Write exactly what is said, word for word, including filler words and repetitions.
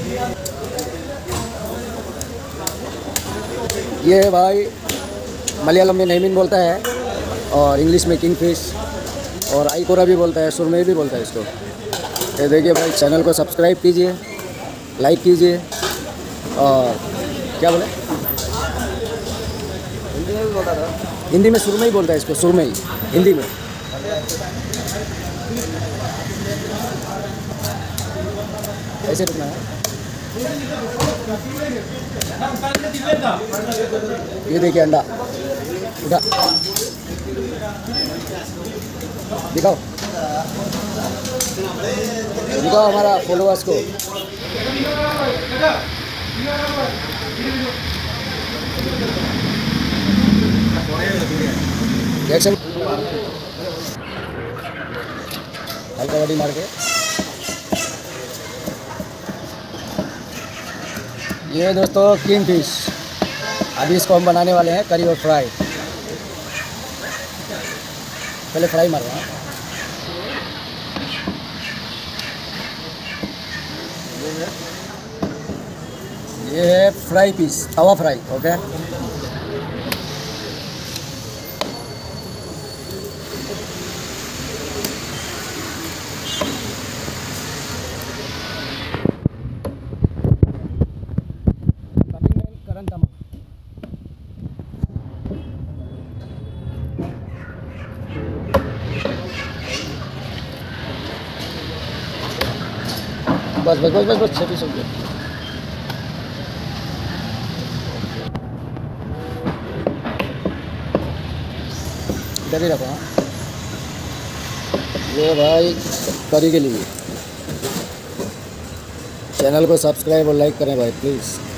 ये भाई मलयालम में नैमिन बोलता है और इंग्लिश में किंग फिश और आई कोरा भी बोलता है, सुरमई भी बोलता है इसको। ये देखिए भाई, चैनल को सब्सक्राइब कीजिए, लाइक कीजिए और क्या बोले हिंदी में भी बोलता था, हिंदी में सुरमई बोलता है इसको, सुरमई हिंदी में। ऐसे रुकना है। ये देखिए अंडा उठा दिखाओ दिखाओ हमारा फॉलोअर्स को। एक्शन हल्का बॉडी मार के। ये दोस्तों किंग फिश, अभी इसको हम बनाने वाले हैं करी और फ्राई। पहले फ्राई मार रहा हूँ। ये है fry piece, tawa fry. Okay, बस बस बस बस बस छब्बीस सौ रुपये। इधर ही रखो। हाँ, ये भाई करी के लिए। चैनल को सब्सक्राइब और लाइक करें भाई प्लीज़।